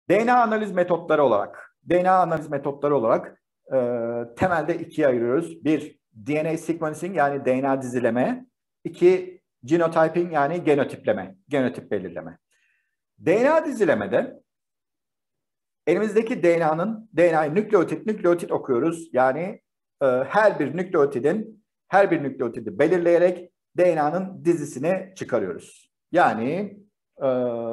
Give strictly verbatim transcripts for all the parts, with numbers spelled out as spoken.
D N A analiz metotları olarak, D N A analiz metotları olarak e, temelde ikiye ayırıyoruz. Bir, D N A sequencing yani D N A dizileme. İki, genotyping yani genotipleme, genotip belirleme. D N A dizilemede elimizdeki D N A'nın, D N A'yı nükleotit nükleotit okuyoruz. Yani e, her bir nükleotidin, her bir nükleotidi belirleyerek D N A'nın dizisini çıkarıyoruz. Yani e,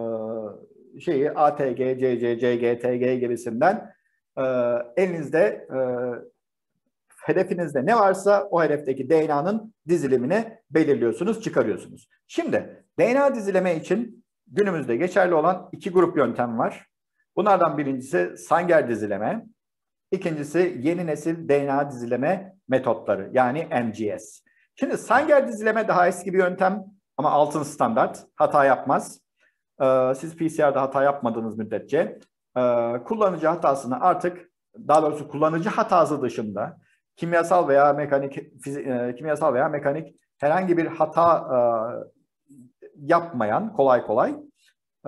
şeyi A T G, C C, C G, T G gibisinden e, elinizde e, hedefinizde ne varsa o hedefteki D N A'nın dizilimini belirliyorsunuz, çıkarıyorsunuz. Şimdi D N A dizileme için günümüzde geçerli olan iki grup yöntem var. Bunlardan birincisi Sanger dizileme, ikincisi yeni nesil D N A dizileme metotları yani M G S. Şimdi Sanger dizileme daha eski bir yöntem ama altın standart, hata yapmaz. Ee, siz P C R'da hata yapmadığınız müddetçe e, kullanıcı hatasını artık, daha doğrusu kullanıcı hatası dışında kimyasal veya mekanik, fizik, e, kimyasal veya mekanik herhangi bir hata e, yapmayan kolay kolay e,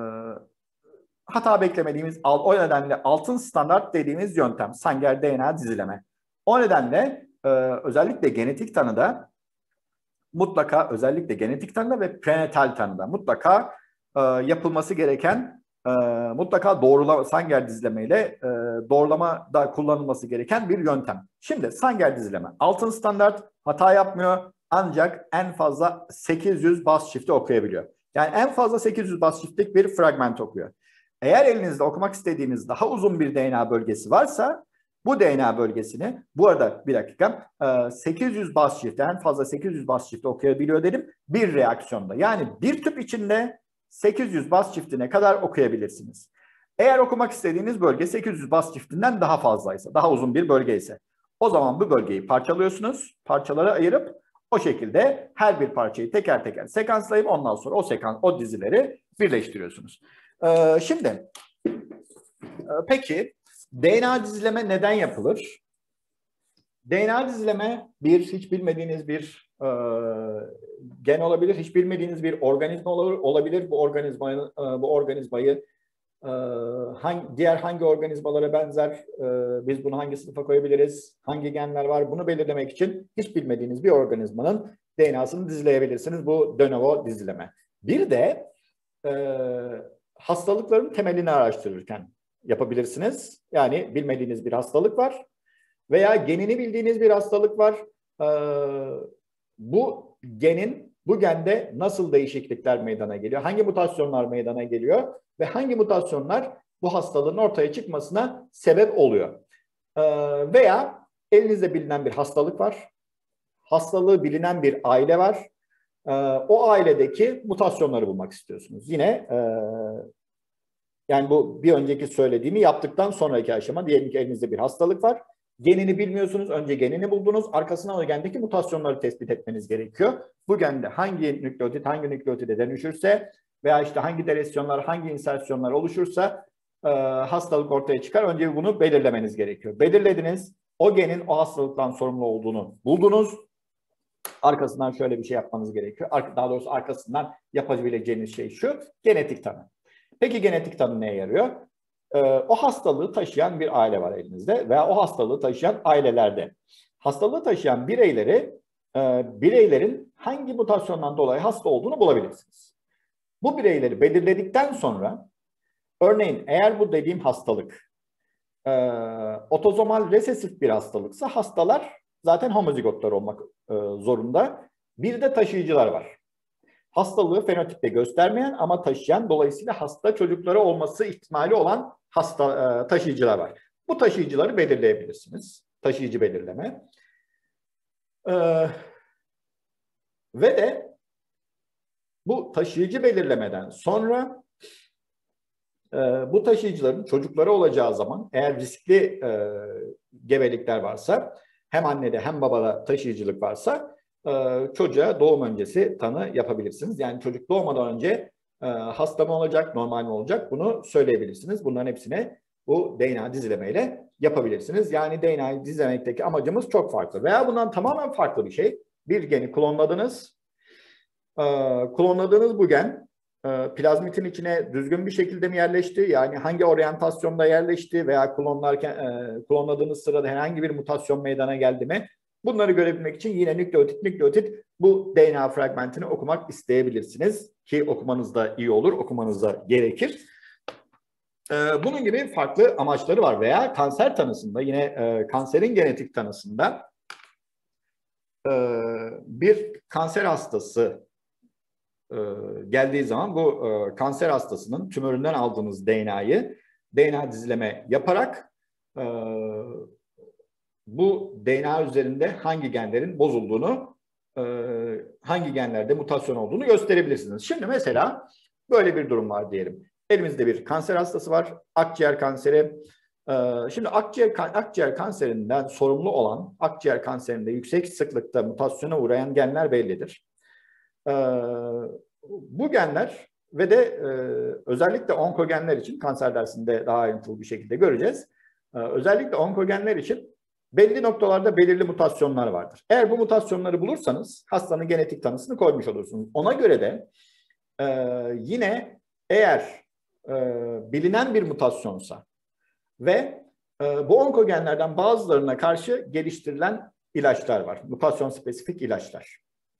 hata beklemediğimiz, o nedenle altın standart dediğimiz yöntem Sanger D N A dizileme. O nedenle e, özellikle genetik tanıda mutlaka özellikle genetik tanıda ve prenatal tanıda mutlaka e, yapılması gereken e, mutlaka doğrulama Sanger dizilemeyle e, doğrulamada kullanılması gereken bir yöntem. Şimdi Sanger dizileme altın standart, hata yapmıyor ancak en fazla sekiz yüz baz çifti okuyabiliyor. Yani en fazla sekiz yüz baz çiftlik bir fragment okuyor. Eğer elinizde okumak istediğiniz daha uzun bir D N A bölgesi varsa bu D N A bölgesini, bu arada bir dakika, sekiz yüz baz çifti, en fazla sekiz yüz baz çifti okuyabiliyor dedim bir reaksiyonda. Yani bir tüp içinde sekiz yüz baz çiftine kadar okuyabilirsiniz. Eğer okumak istediğiniz bölge sekiz yüz baz çiftinden daha fazlaysa, daha uzun bir bölge ise o zaman bu bölgeyi parçalıyorsunuz, parçalara ayırıp o şekilde her bir parçayı teker teker sekanslayıp ondan sonra o sekans, o dizileri birleştiriyorsunuz. Ee, şimdi peki D N A dizileme neden yapılır? D N A dizileme bir hiç bilmediğiniz bir e, gen olabilir, hiç bilmediğiniz bir organizma olabilir. Bu organizmayı, e, bu organizmayı e, hangi, diğer hangi organizmalara benzer, e, biz bunu hangi sınıfa koyabiliriz, hangi genler var bunu belirlemek için hiç bilmediğiniz bir organizmanın D N A'sını dizileyebilirsiniz. Bu de novo dizileme. Bir de e, hastalıkların temelini araştırırken yapabilirsiniz. Yani bilmediğiniz bir hastalık var veya genini bildiğiniz bir hastalık var. Ee, bu genin, bu gende nasıl değişiklikler meydana geliyor? Hangi mutasyonlar meydana geliyor? Ve hangi mutasyonlar bu hastalığın ortaya çıkmasına sebep oluyor? Ee, veya elinizde bilinen bir hastalık var. Hastalığı bilinen bir aile var. Ee, o ailedeki mutasyonları bulmak istiyorsunuz. Yine e, yani bu bir önceki söylediğimi yaptıktan sonraki aşama, diyelim ki elinizde bir hastalık var. Genini bilmiyorsunuz. Önce genini buldunuz. Arkasından o gendeki mutasyonları tespit etmeniz gerekiyor. Bu gende hangi nükleotit hangi nükleotide dönüşürse veya işte hangi delesyonlar, hangi insersyonlar oluşursa e, hastalık ortaya çıkar. Önce bunu belirlemeniz gerekiyor. Belirlediniz. O genin o hastalıktan sorumlu olduğunu buldunuz. Arkasından şöyle bir şey yapmanız gerekiyor. Daha doğrusu arkasından yapabileceğiniz şey şu. Genetik tanı. Peki genetik tanı neye yarıyor? Ee, o hastalığı taşıyan bir aile var elinizde veya o hastalığı taşıyan ailelerde. Hastalığı taşıyan bireyleri, e, bireylerin hangi mutasyondan dolayı hasta olduğunu bulabilirsiniz. Bu bireyleri belirledikten sonra, örneğin eğer bu dediğim hastalık e, otozomal resesif bir hastalıksa hastalar zaten homozigotlar olmak e, zorunda. Bir de taşıyıcılar var. Hastalığı fenotipte göstermeyen ama taşıyan, dolayısıyla hasta çocukları olması ihtimali olan hasta e, taşıyıcılar var. Bu taşıyıcıları belirleyebilirsiniz. Taşıyıcı belirleme. Ee, ve de bu taşıyıcı belirlemeden sonra e, bu taşıyıcıların çocukları olacağı zaman, eğer riskli e, gebelikler varsa, hem annede hem babada taşıyıcılık varsa çocuğa doğum öncesi tanı yapabilirsiniz. Yani çocuk doğmadan önce e, hasta mı olacak, normal mi olacak bunu söyleyebilirsiniz. Bunların hepsine bu D N A dizilemeyle yapabilirsiniz. Yani D N A dizilemekteki amacımız çok farklı. Veya bundan tamamen farklı bir şey. Bir geni klonladınız. E, klonladığınız bu gen e, plazmitin içine düzgün bir şekilde mi yerleşti? Yani hangi oryantasyonda yerleşti veya klonlarken e, klonladığınız sırada herhangi bir mutasyon meydana geldi mi? Bunları görebilmek için yine nükleotit nükleotit bu D N A fragmentini okumak isteyebilirsiniz ki okumanız da iyi olur, okumanız da gerekir. Ee, bunun gibi farklı amaçları var veya kanser tanısında yine e, kanserin genetik tanısında e, bir kanser hastası e, geldiği zaman bu e, kanser hastasının tümöründen aldığınız D N A'yı D N A dizileme yaparak e, bu D N A üzerinde hangi genlerin bozulduğunu, e, hangi genlerde mutasyon olduğunu gösterebilirsiniz. Şimdi mesela böyle bir durum var diyelim. Elimizde bir kanser hastası var, akciğer kanseri. Ee, şimdi akciğer, akciğer kanserinden sorumlu olan, akciğer kanserinde yüksek sıklıkta mutasyona uğrayan genler bellidir. Ee, bu genler ve de e, özellikle onkogenler için, kanser dersinde daha ayrıntılı bir şekilde göreceğiz. Ee, özellikle onkogenler için belli noktalarda belirli mutasyonlar vardır. Eğer bu mutasyonları bulursanız hastanın genetik tanısını koymuş olursunuz. Ona göre de e, yine eğer e, bilinen bir mutasyonsa ve e, bu onkogenlerden bazılarına karşı geliştirilen ilaçlar var. Mutasyon spesifik ilaçlar.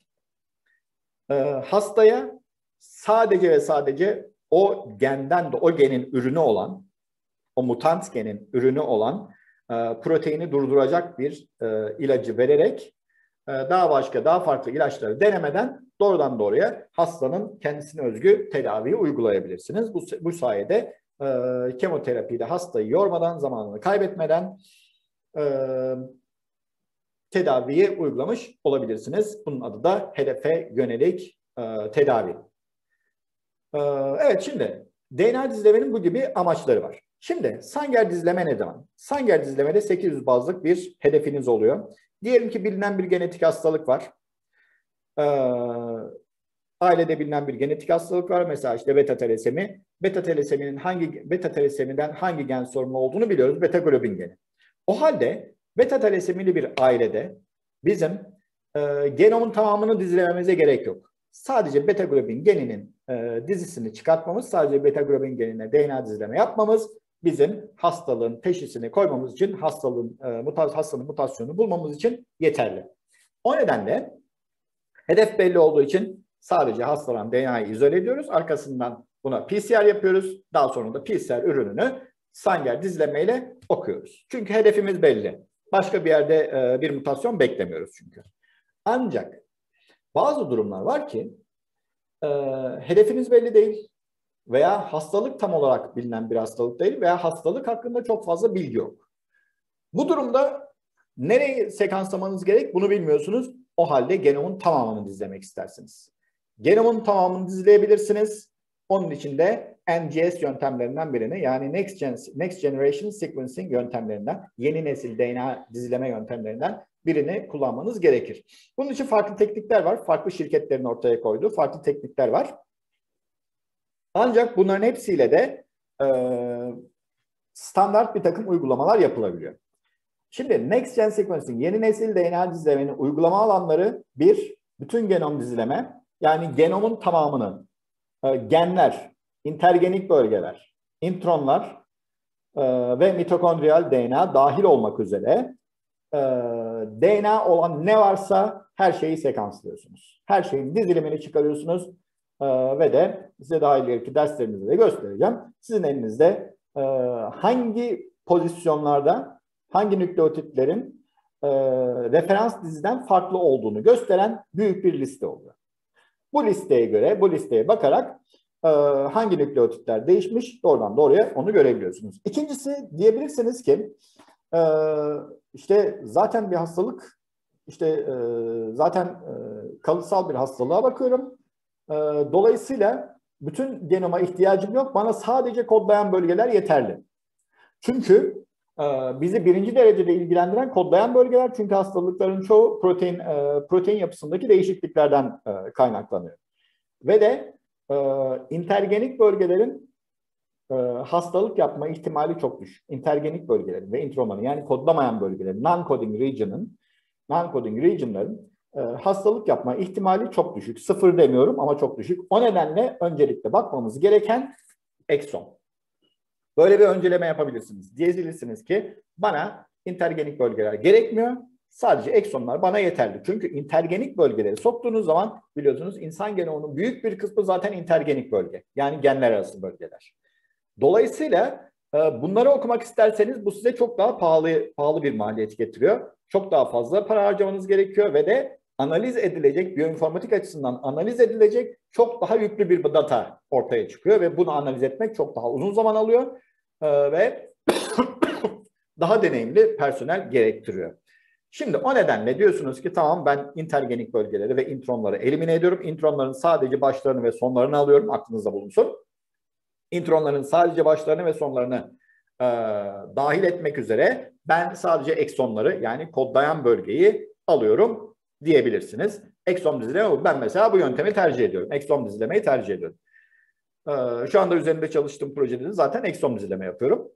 E, hastaya sadece ve sadece o genden de o genin ürünü olan, o mutant genin ürünü olan e, proteini durduracak bir e, ilacı vererek e, daha başka, daha farklı ilaçları denemeden doğrudan doğruya hastanın kendisine özgü tedaviyi uygulayabilirsiniz. Bu, bu sayede e, kemoterapiyle hastayı yormadan, zamanını kaybetmeden e, tedaviyi uygulamış olabilirsiniz. Bunun adı da hedefe yönelik e, tedavi. E, evet, şimdi D N A dizilemenin bu gibi amaçları var. Şimdi Sanger dizileme ne zaman? Sanger dizilemede sekiz yüz bazlık bir hedefiniz oluyor. Diyelim ki bilinen bir genetik hastalık var. Ee, ailede bilinen bir genetik hastalık var. Mesela işte beta talasemi. Beta talaseminin hangi beta talasemiden hangi gen sorumlu olduğunu biliyoruz. Beta globin geni. O halde beta talasemili bir ailede bizim e, genomun tamamını dizilememize gerek yok. Sadece beta globin geninin e, dizisini çıkartmamız, sadece beta globin genine D N A dizileme yapmamız bizim hastalığın teşhisini koymamız için, hastalığın e, muta, hastanın mutasyonunu bulmamız için yeterli. O nedenle hedef belli olduğu için sadece hastadan D N A'yı izole ediyoruz. Arkasından buna P C R yapıyoruz. Daha sonra da P C R ürününü Sanger dizilemeyle okuyoruz. Çünkü hedefimiz belli. Başka bir yerde e, bir mutasyon beklemiyoruz çünkü. Ancak bazı durumlar var ki e, hedefiniz belli değil veya hastalık tam olarak bilinen bir hastalık değil veya hastalık hakkında çok fazla bilgi yok. Bu durumda nereyi sekanslamanız gerek bunu bilmiyorsunuz. O halde genomun tamamını dizilemek istersiniz. Genomun tamamını dizileyebilirsiniz. Onun için de N G S yöntemlerinden birini, yani Next, Gen, Next Generation Sequencing yöntemlerinden, yeni nesil D N A dizileme yöntemlerinden birini kullanmanız gerekir. Bunun için farklı teknikler var. Farklı şirketlerin ortaya koyduğu farklı teknikler var. Ancak bunların hepsiyle de e, standart bir takım uygulamalar yapılabiliyor. Şimdi Next Gen Sequencing, yeni nesil D N A dizilemenin uygulama alanları bir, bütün genom dizileme, yani genomun tamamını, e, genler, intergenik bölgeler, intronlar e, ve mitokondriyal D N A dahil olmak üzere e, D N A olan ne varsa her şeyi sekanslıyorsunuz. Her şeyin dizilimini çıkarıyorsunuz e, ve de size daha ileriki derslerimizde de göstereceğim. Sizin elinizde e, hangi pozisyonlarda hangi nükleotitlerin e, referans diziden farklı olduğunu gösteren büyük bir liste oluyor. Bu listeye göre, bu listeye bakarak e, hangi nükleotitler değişmiş doğrudan doğruya onu görebiliyorsunuz. İkincisi, diyebilirsiniz ki e, işte zaten bir hastalık, işte e, zaten e, kalıtsal bir hastalığa bakıyorum. E, dolayısıyla bütün genoma ihtiyacım yok. Bana sadece kodlayan bölgeler yeterli. Çünkü bizi birinci derecede ilgilendiren kodlayan bölgeler, çünkü hastalıkların çoğu protein protein yapısındaki değişikliklerden kaynaklanıyor. Ve de intergenik bölgelerin hastalık yapma ihtimali çok düşük. Intergenik bölgelerin ve intromanın, yani kodlamayan bölgelerin, non-coding region'ın, non-coding region'ların e, hastalık yapma ihtimali çok düşük. Sıfır demiyorum ama çok düşük. O nedenle öncelikle bakmamız gereken ekson. Böyle bir önceleme yapabilirsiniz. Diyebilirsiniz ki bana intergenik bölgeler gerekmiyor. Sadece eksonlar bana yeterli. Çünkü intergenik bölgeleri soktuğunuz zaman biliyorsunuz insan genomunun büyük bir kısmı zaten intergenik bölge. Yani genler arası bölgeler. Dolayısıyla bunları okumak isterseniz bu size çok daha pahalı pahalı bir maliyet getiriyor. Çok daha fazla para harcamanız gerekiyor ve de analiz edilecek, biyoinformatik açısından analiz edilecek çok daha yüklü bir data ortaya çıkıyor ve bunu analiz etmek çok daha uzun zaman alıyor ve daha deneyimli personel gerektiriyor. Şimdi o nedenle diyorsunuz ki tamam ben intergenik bölgeleri ve intronları elimine ediyorum. İntronların sadece başlarını ve sonlarını alıyorum. Aklınızda bulunsun. İntronların sadece başlarını ve sonlarını e, dahil etmek üzere ben sadece eksonları yani kodlayan bölgeyi alıyorum diyebilirsiniz. Ekson dizileme, ben mesela bu yöntemi tercih ediyorum. Ekson dizilemeyi tercih ediyorum. E, şu anda üzerinde çalıştığım projede de zaten ekson dizileme yapıyorum.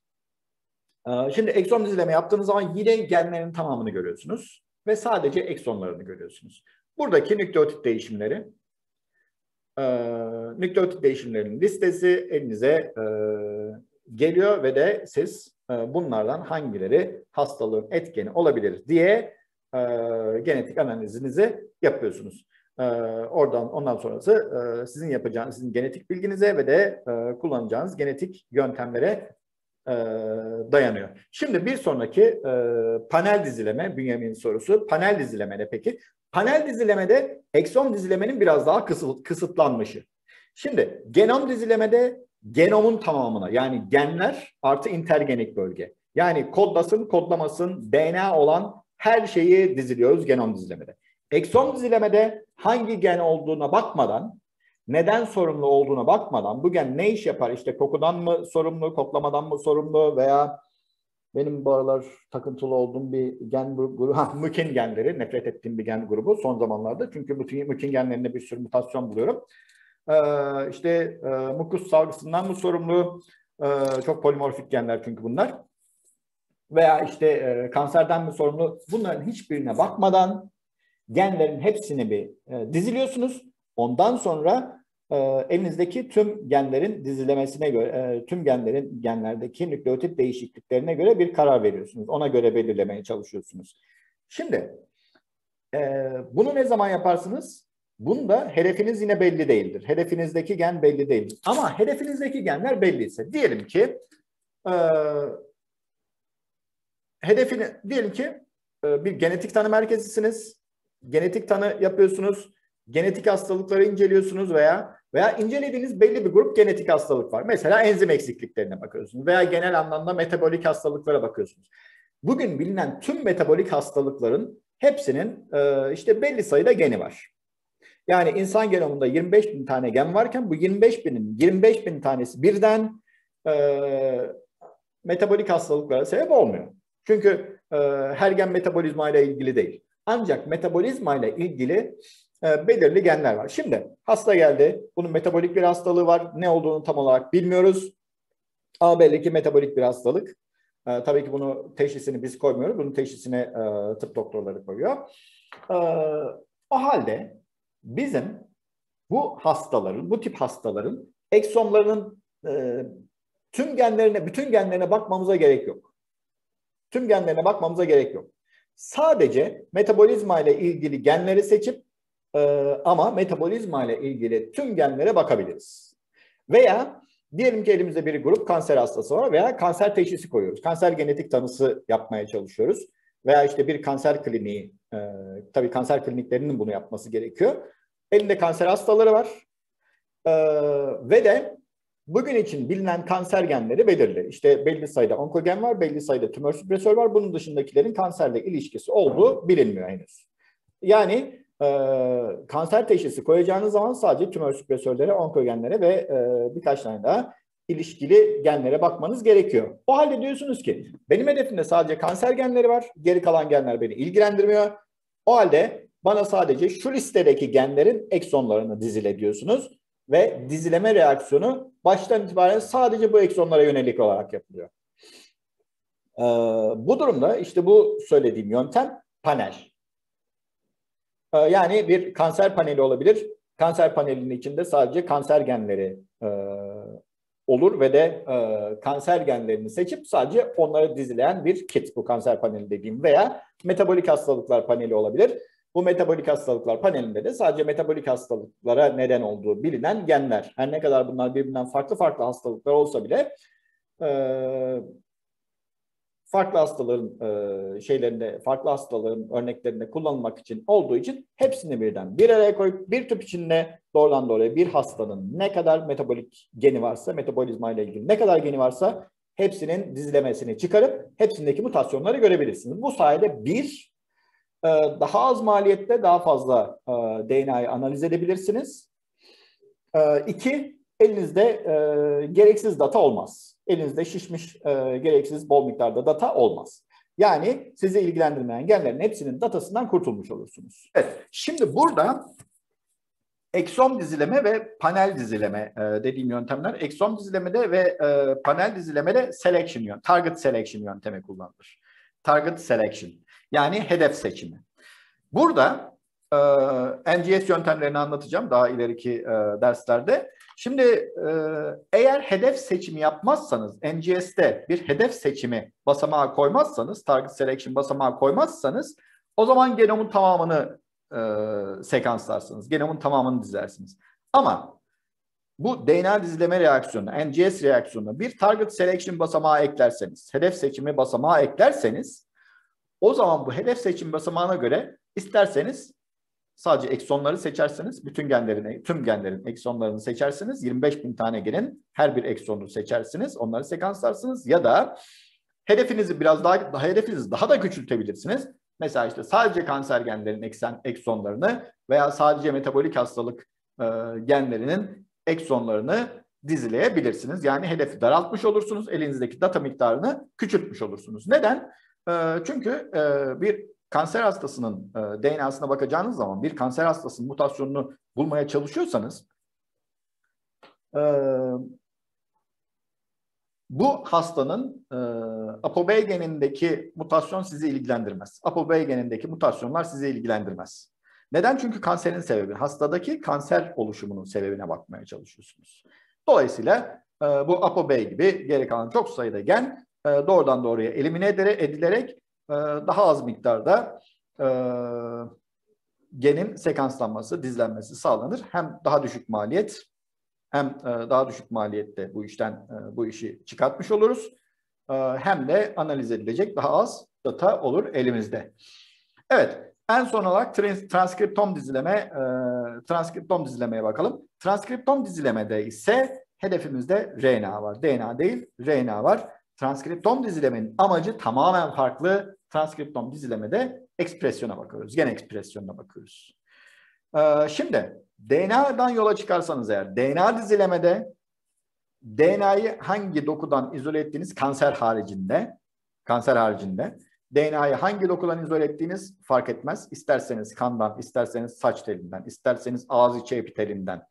E, şimdi ekson dizileme yaptığınız zaman yine genlerin tamamını görüyorsunuz ve sadece eksonlarını görüyorsunuz. Buradaki nükleotit değişimleri, Ee, nükleotit değişimlerinin listesi elinize e, geliyor ve de siz e, bunlardan hangileri hastalığın etkeni olabilir diye e, genetik analizinizi yapıyorsunuz. E, oradan ondan sonrası e, sizin yapacağınız sizin genetik bilginize ve de e, kullanacağınız genetik yöntemlere e, dayanıyor. Şimdi bir sonraki e, panel dizileme, Bünyamin'in sorusu. Panel dizileme ne peki? Panel dizilemede ekson dizilemenin biraz daha kısıt, kısıtlanmışı. Şimdi genom dizilemede genomun tamamına yani genler artı intergenik bölge. Yani kodlasın kodlamasın D N A olan her şeyi diziliyoruz genom dizilemede. Ekson dizilemede hangi gen olduğuna bakmadan, neden sorumlu olduğuna bakmadan bu gen ne iş yapar? İşte kokudan mı sorumlu, koklamadan mı sorumlu veya benim bu aralar takıntılı olduğum bir gen grubu, ha, mükin genleri, nefret ettiğim bir gen grubu son zamanlarda. Çünkü mükin genlerinde bir sürü mutasyon buluyorum. Ee, işte e, mukus salgısından mı sorumlu? Ee, çok polimorfik genler çünkü bunlar. Veya işte e, kanserden mi sorumlu? Bunların hiçbirine bakmadan genlerin hepsini bir e, diziliyorsunuz. Ondan sonra e, elinizdeki tüm genlerin dizilemesine göre, e, tüm genlerin genlerdeki nükleotit değişikliklerine göre bir karar veriyorsunuz. Ona göre belirlemeye çalışıyorsunuz. Şimdi e, bunu ne zaman yaparsınız? Bunda hedefiniz yine belli değildir. Hedefinizdeki gen belli değildir. Ama hedefinizdeki genler belliyse diyelim ki e, hedefini diyelim ki e, bir genetik tanı merkezisiniz. Genetik tanı yapıyorsunuz. Genetik hastalıkları inceliyorsunuz veya veya incelediğiniz belli bir grup genetik hastalık var. Mesela enzim eksikliklerine bakıyorsunuz veya genel anlamda metabolik hastalıklara bakıyorsunuz. Bugün bilinen tüm metabolik hastalıkların hepsinin e, işte belli sayıda geni var. Yani insan genomunda yirmi beş bin tane gen varken bu yirmi beş binin yirmi beş bin tanesi birden e, metabolik hastalıklara sebep olmuyor. Çünkü e, her gen metabolizma ile ilgili değil. Ancak metabolizma ile ilgili e, belirli genler var. Şimdi hasta geldi. Bunun metabolik bir hastalığı var. Ne olduğunu tam olarak bilmiyoruz. Ama belli ki metabolik bir hastalık. E, tabii ki bunu teşhisini biz koymuyoruz. Bunun teşhisini e, tıp doktorları koyuyor. E, o halde bizim bu hastaların, bu tip hastaların eksomlarının e, tüm genlerine, bütün genlerine bakmamıza gerek yok. Tüm genlerine bakmamıza gerek yok. Sadece metabolizma ile ilgili genleri seçip e, ama metabolizma ile ilgili tüm genlere bakabiliriz. Veya diyelim ki elimizde bir grup kanser hastası var veya kanser teşhisi koyuyoruz. Kanser genetik tanısı yapmaya çalışıyoruz. Veya işte bir kanser kliniği, e, tabii kanser kliniklerinin bunu yapması gerekiyor. Elinde kanser hastaları var e, ve de bugün için bilinen kanser genleri belirli. İşte belli sayıda onkogen var, belli sayıda tümör süpresör var. Bunun dışındakilerin kanserle ilişkisi olduğu bilinmiyor henüz. Yani e, kanser teşhisi koyacağınız zaman sadece tümör süpresörlere, onkogenlere ve e, birkaç tane daha ilişkili genlere bakmanız gerekiyor. O halde diyorsunuz ki benim hedefimde sadece kanser genleri var. Geri kalan genler beni ilgilendirmiyor. O halde bana sadece şu listedeki genlerin eksonlarını dizile diyorsunuz. Ve dizileme reaksiyonu baştan itibaren sadece bu eksonlara yönelik olarak yapılıyor. Ee, bu durumda işte bu söylediğim yöntem panel. E, yani bir kanser paneli olabilir. Kanser panelinin içinde sadece kanser genleri e, olur ve de e, kanser genlerini seçip sadece onları dizileyen bir kit, bu kanser paneli dediğim, veya metabolik hastalıklar paneli olabilir. Bu metabolik hastalıklar panelinde de sadece metabolik hastalıklara neden olduğu bilinen genler. Her ne kadar bunlar birbirinden farklı farklı hastalıklar olsa bile e, farklı hastaların e, şeylerinde, farklı hastaların örneklerinde kullanılmak için olduğu için hepsini birden bir araya koyup bir tüp içinde doğrudan doğruya bir hastanın ne kadar metabolik geni varsa, metabolizma ile ilgili ne kadar geni varsa hepsinin dizilemesini çıkarıp hepsindeki mutasyonları görebilirsiniz. Bu sayede bir, e, daha az maliyette daha fazla e, D N A'yı analiz edebilirsiniz. E, iki, elinizde e, gereksiz data olmaz. Elinizde şişmiş, e, gereksiz bol miktarda data olmaz. Yani sizi ilgilendirmeyen genlerin hepsinin datasından kurtulmuş olursunuz. Evet, şimdi burada eksom dizileme ve panel dizileme e, dediğim yöntemler. Eksom dizilemede ve e, panel dizilemede selection yöntemi, target selection yöntemi kullanılır. Target selection, yani hedef seçimi. Burada e, N G S yöntemlerini anlatacağım daha ileriki e, derslerde. Şimdi e, eğer hedef seçimi yapmazsanız, N G S'te bir hedef seçimi basamağı koymazsanız, target selection basamağı koymazsanız, o zaman genomun tamamını e, sekanslarsınız. Genomun tamamını dizersiniz. Ama bu D N A dizileme reaksiyonuna, N G S reaksiyonuna bir target selection basamağı eklerseniz, hedef seçimi basamağı eklerseniz, o zaman bu hedef seçim basamağına göre isterseniz sadece eksonları seçersiniz. Bütün genlerin, tüm genlerin eksonlarını seçersiniz. yirmi beş bin tane genin her bir eksonunu seçersiniz. Onları sekanslarsınız. Ya da hedefinizi biraz daha, daha hedefinizi daha da küçültebilirsiniz. Mesela işte sadece kanser genlerin eksen, eksonlarını veya sadece metabolik hastalık e, genlerinin eksonlarını dizileyebilirsiniz. Yani hedefi daraltmış olursunuz. Elinizdeki data miktarını küçültmüş olursunuz. Neden? E, çünkü e, bir kanser hastasının e, D N A'sına bakacağınız zaman, bir kanser hastasının mutasyonunu bulmaya çalışıyorsanız, e, bu hastanın e, ApoB genindeki mutasyon sizi ilgilendirmez. ApoB genindeki mutasyonlar sizi ilgilendirmez. Neden? Çünkü kanserin sebebi, hastadaki kanser oluşumunun sebebine bakmaya çalışıyorsunuz. Dolayısıyla e, bu ApoB gibi geri kalan çok sayıda gen e, doğrudan doğruya elimine edilerek e, daha az miktarda e, genin sekanslanması, dizilenmesi sağlanır. Hem daha düşük maliyet, hem e, daha düşük maliyette bu işten e, bu işi çıkartmış oluruz. E, hem de analiz edilecek daha az data olur elimizde. Evet, en son olarak trans transkriptom dizileme, e, transkriptom dizilemeye bakalım. Transkriptom dizilemede ise hedefimizde R N A var. D N A değil, R N A var. Transkriptom dizilemenin amacı tamamen farklı. Transkriptom dizilemede ekspresyona bakıyoruz. Gen ekspresyonuna bakıyoruz. Ee, şimdi D N A'dan yola çıkarsanız eğer, D N A dizilemede D N A'yı hangi dokudan izole ettiğiniz kanser haricinde, kanser haricinde D N A'yı hangi dokudan izole ettiğiniz fark etmez. İsterseniz kandan, isterseniz saç telinden, isterseniz ağız içi epitelinden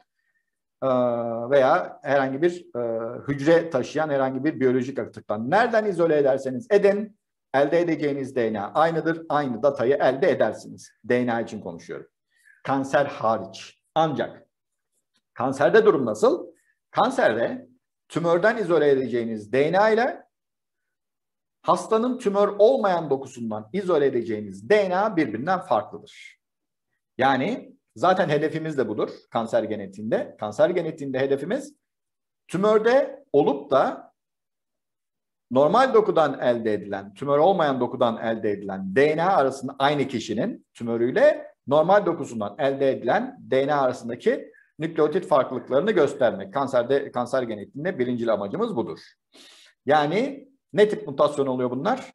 veya herhangi bir hücre taşıyan herhangi bir biyolojik atıktan. Nereden izole ederseniz edin, elde edeceğiniz D N A aynıdır. Aynı datayı elde edersiniz. D N A için konuşuyorum. Kanser hariç. Ancak kanserde durum nasıl? Kanserde tümörden izole edeceğiniz D N A ile hastanın tümör olmayan dokusundan izole edeceğiniz D N A birbirinden farklıdır. Yani zaten hedefimiz de budur kanser genetiğinde. Kanser genetiğinde hedefimiz tümörde olup da normal dokudan elde edilen, tümör olmayan dokudan elde edilen D N A arasında aynı kişinin tümörüyle normal dokusundan elde edilen D N A arasındaki nükleotit farklılıklarını göstermek. Kanserde, kanser genetiğinde birincil amacımız budur. Yani ne tip mutasyon oluyor bunlar?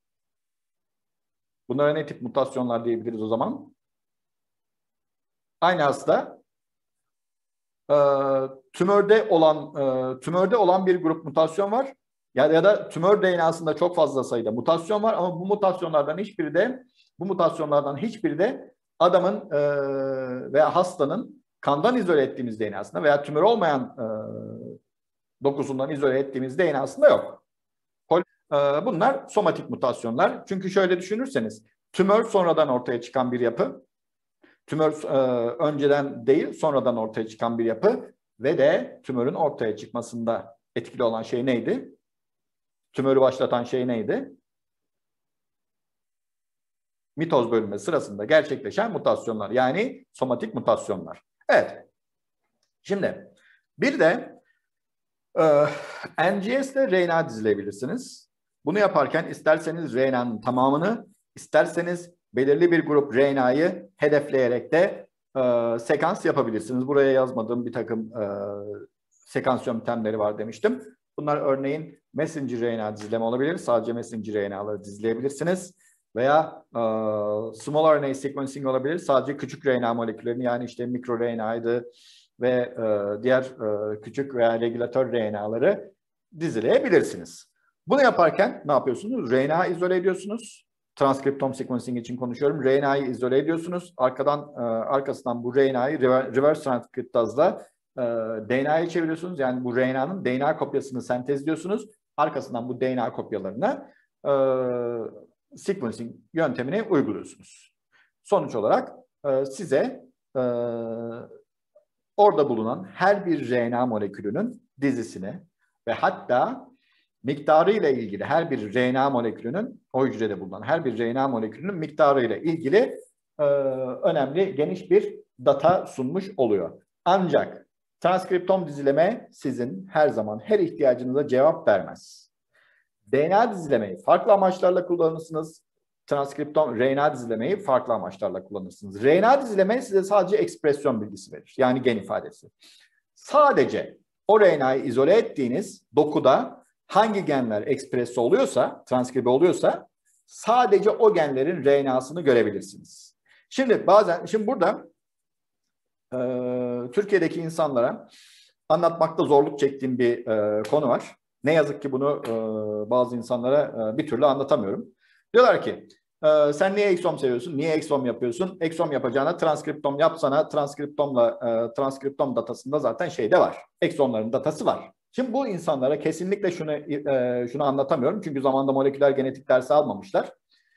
Bunlara ne tip mutasyonlar diyebiliriz o zaman? Aynı hasta e, tümörde olan e, tümörde olan bir grup mutasyon var. Ya, ya da tümör D N A'sında çok fazla sayıda mutasyon var ama bu mutasyonlardan hiçbiri de bu mutasyonlardan hiçbiri de adamın e, veya hastanın kandan izole ettiğimiz D N A'sında veya tümör olmayan e, dokusundan izole ettiğimiz D N A'sında yok. E, bunlar somatik mutasyonlar. Çünkü şöyle düşünürseniz, tümör sonradan ortaya çıkan bir yapı. Tümör e, önceden değil sonradan ortaya çıkan bir yapı ve de tümörün ortaya çıkmasında etkili olan şey neydi? Tümörü başlatan şey neydi? Mitoz bölünme sırasında gerçekleşen mutasyonlar, yani somatik mutasyonlar. Evet. Şimdi bir de e, N G S ile R N A dizilebilirsiniz. Bunu yaparken isterseniz R N A'nın tamamını, isterseniz belirli bir grup R N A'yı hedefleyerek de e, sekans yapabilirsiniz. Buraya yazmadığım bir takım e, sekans yöntemleri var demiştim. Bunlar örneğin messenger R N A dizileme olabilir. Sadece messenger R N A'ları dizileyebilirsiniz. Veya e, small R N A sequencing olabilir. Sadece küçük R N A moleküllerini, yani işte mikro R N A'ydı ve e, diğer e, küçük veya regülatör R N A'ları dizileyebilirsiniz. Bunu yaparken ne yapıyorsunuz? R N A izole ediyorsunuz. Transkriptom sequencing için konuşuyorum. R N A'yı izole ediyorsunuz. Arkadan e, arkasından bu R N A'yı reverse transkriptazla e, D N A'ya çeviriyorsunuz. Yani bu R N A'nın D N A kopyasını sentezliyorsunuz. Arkasından bu D N A kopyalarına e, sequencing yöntemini uyguluyorsunuz. Sonuç olarak e, size e, orada bulunan her bir R N A molekülünün dizisini ve hatta miktarı ile ilgili her bir R N A molekülünün, o hücrede bulunan her bir R N A molekülünün miktarı ile ilgili e, önemli geniş bir data sunmuş oluyor. Ancak transkriptom dizileme sizin her zaman her ihtiyacınıza cevap vermez. D N A dizilemeyi farklı amaçlarla kullanırsınız. Transkriptom R N A dizilemeyi farklı amaçlarla kullanırsınız. R N A dizileme size sadece ekspresyon bilgisi verir. Yani gen ifadesi. Sadece o R N A'yı izole ettiğiniz dokuda hangi genler ekspresi oluyorsa, transkribe oluyorsa sadece o genlerin R N A'sını görebilirsiniz. Şimdi bazen, şimdi burada e, Türkiye'deki insanlara anlatmakta zorluk çektiğim bir e, konu var. Ne yazık ki bunu e, bazı insanlara e, bir türlü anlatamıyorum. Diyorlar ki e, sen niye eksom seviyorsun? Niye eksom yapıyorsun? Eksom yapacağına transkriptom yapsana. Transkriptomla e, transkriptom datasında zaten şey de var. Eksomların datası var. Şimdi bu insanlara kesinlikle şunu e, şunu anlatamıyorum. Çünkü zamanında moleküler genetik dersi almamışlar.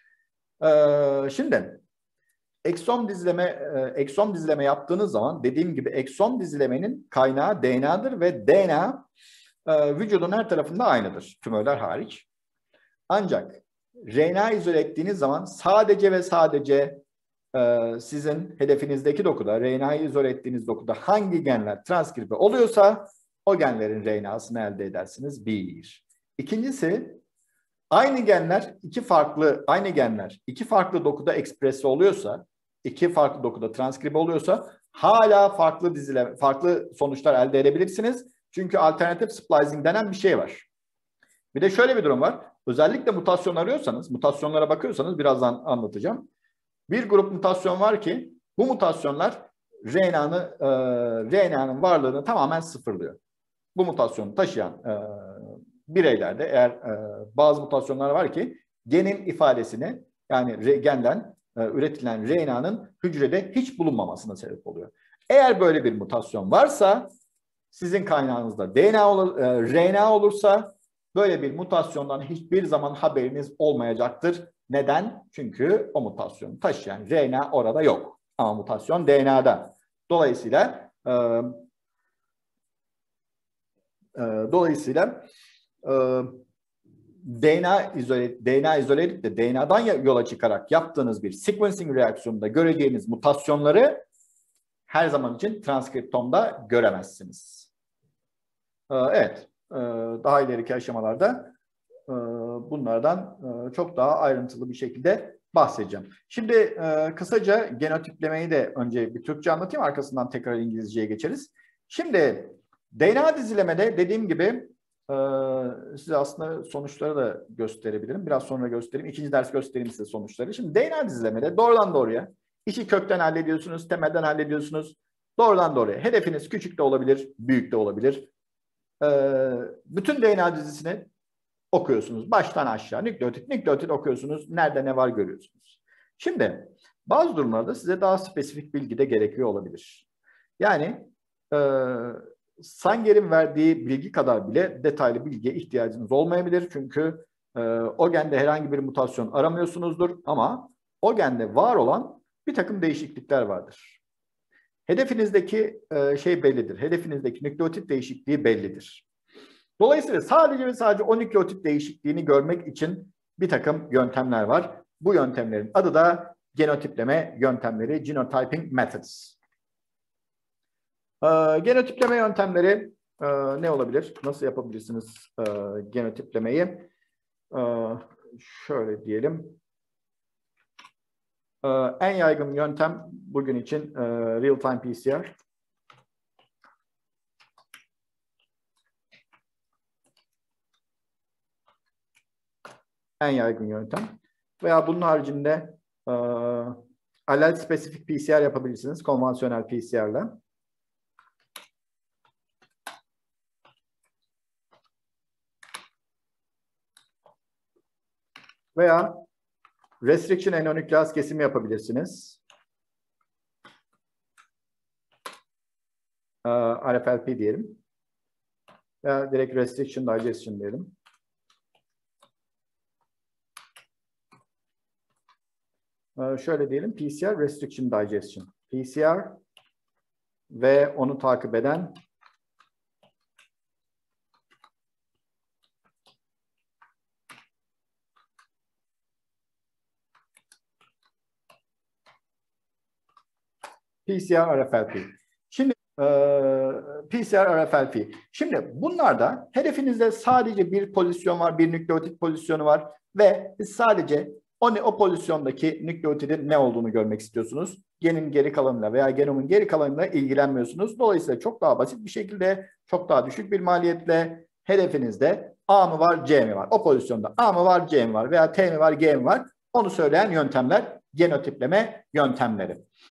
E, şimdi eksom dizileme e, eksom dizileme yaptığınız zaman dediğim gibi eksom dizilemenin kaynağı D N A'dır ve D N A e, vücudun her tarafında aynıdır. Tümörler hariç. Ancak R N A izole ettiğiniz zaman sadece ve sadece e, sizin hedefinizdeki dokuda, R N A'yı izole ettiğiniz dokuda hangi genler transkribe oluyorsa o genlerin R N A'sını elde edersiniz. Bir. İkincisi, aynı genler iki farklı aynı genler iki farklı dokuda ekspresi oluyorsa, iki farklı dokuda transkribe oluyorsa hala farklı dizileme, farklı sonuçlar elde edebilirsiniz. Çünkü alternatif splicing denen bir şey var. Bir de şöyle bir durum var. Özellikle mutasyon arıyorsanız, mutasyonlara bakıyorsanız birazdan anlatacağım. Bir grup mutasyon var ki bu mutasyonlar R N A'nın e, R N A'nın varlığını tamamen sıfırlıyor. Bu mutasyonu taşıyan e, bireylerde eğer e, bazı mutasyonlar var ki genin ifadesini, yani genden e, üretilen R N A'nın hücrede hiç bulunmamasına sebep oluyor. Eğer böyle bir mutasyon varsa, sizin kaynağınızda D N A olur, e, R N A olursa böyle bir mutasyondan hiçbir zaman haberiniz olmayacaktır. Neden? Çünkü o mutasyonu taşıyan R N A orada yok. Ama mutasyon D N A'da. Dolayısıyla e, e, dolayısıyla e, D N A izole, D N A izole edip de D N A'dan yola çıkarak yaptığınız bir sequencing reaksiyonunda göreceğiniz mutasyonları her zaman için transkriptomda göremezsiniz. E, evet. Daha ileriki aşamalarda bunlardan çok daha ayrıntılı bir şekilde bahsedeceğim. Şimdi kısaca genotiplemeyi de önce bir Türkçe anlatayım, arkasından tekrar İngilizceye geçeriz. Şimdi D N A dizilemede dediğim gibi size aslında sonuçları da gösterebilirim. Biraz sonra göstereyim. İkinci ders göstereyim size sonuçları. Şimdi D N A dizilemede doğrudan doğruya işi kökten hallediyorsunuz, temelden hallediyorsunuz. Doğrudan doğruya. Hedefiniz küçük de olabilir, büyük de olabilir. Bütün D N A dizisini okuyorsunuz. Baştan aşağı nükleotit nükleotit okuyorsunuz. Nerede ne var görüyorsunuz. Şimdi bazı durumlarda size daha spesifik bilgi de gerekiyor olabilir. Yani e, Sanger'in verdiği bilgi kadar bile detaylı bilgiye ihtiyacınız olmayabilir. Çünkü e, o gende herhangi bir mutasyon aramıyorsunuzdur. Ama o gende var olan bir takım değişiklikler vardır. Hedefinizdeki e, şey bellidir. Hedefinizdeki nükleotit değişikliği bellidir. Dolayısıyla sadece ve sadece o nükleotit değişikliğini görmek için bir takım yöntemler var. Bu yöntemlerin adı da genotipleme yöntemleri, genotyping methods. Ee, genotipleme yöntemleri e, ne olabilir? Nasıl yapabilirsiniz e, genotiplemeyi? Ee, şöyle diyelim. Ee, en yaygın yöntem bugün için e, real-time P C R. En yaygın yöntem. Veya bunun haricinde e, alel spesifik P C R yapabilirsiniz. Konvansiyonel P C R ile. Veya restriction enonükleaz kesimi yapabilirsiniz. E, R F L P diyelim. Veya direkt restriction digestion diyelim. E, şöyle diyelim. P C R restriction digestion. P C R ve onu takip eden P C R R F L P. Şimdi e, P C R R F L P. Şimdi bunlarda hedefinizde sadece bir pozisyon var, bir nükleotit pozisyonu var ve siz sadece o, o pozisyondaki nükleotidin ne olduğunu görmek istiyorsunuz. Genin geri kalanıyla veya genomun geri kalanıyla ilgilenmiyorsunuz. Dolayısıyla çok daha basit bir şekilde, çok daha düşük bir maliyetle hedefinizde A mı var, C mi var? O pozisyonda A mı var, C mi var veya T mi var, G mi var? Onu söyleyen yöntemler genotipleme yöntemleri.